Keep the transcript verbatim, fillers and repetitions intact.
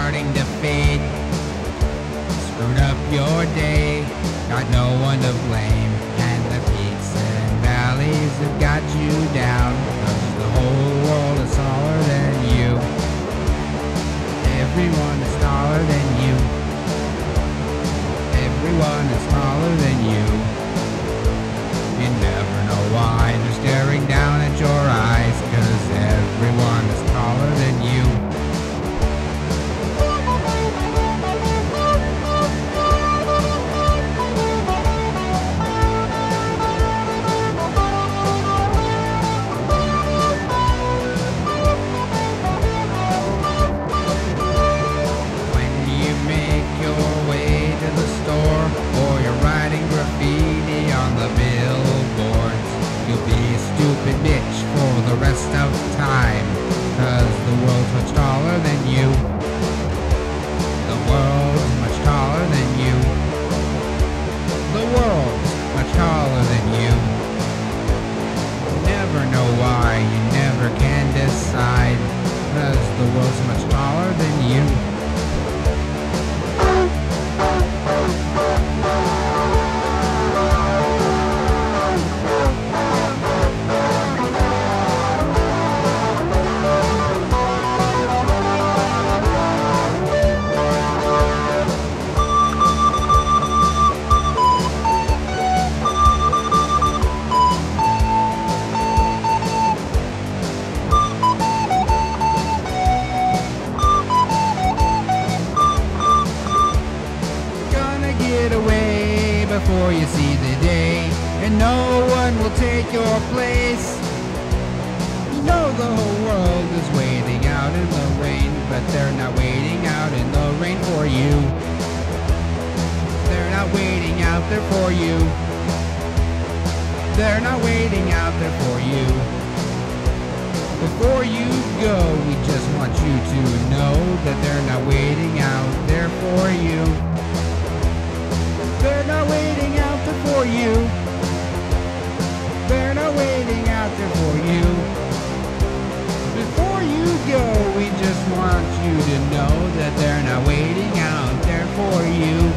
starting to fade. Screwed up your day, got no one to blame. And the peaks and valleys have got you down, 'cause the whole world is taller than you. Everyone is taller than you. Everyone is taller than you. You never know why they're staring down at your eyes, 'cause everyone is taller than you. When you make your way to the store, or you're writing graffiti on the billboards, you'll be a stupid bitch for the rest of time, 'cause the world's much taller than you. The world's much taller than you. The world's much taller than you. Never know why, you never can decide, 'cause the world's much taller than you. Get away before you see the day, and no one will take your place. You know the whole world is waiting out in the rain, but they're not waiting out in the rain for you. They're not waiting out there for you. They're not waiting out there for you. Before you go, we just want you to know that they're not waiting out there for you. They're not waiting out there for you. They're not waiting out there for you. Before you go, we just want you to know that they're not waiting out there for you.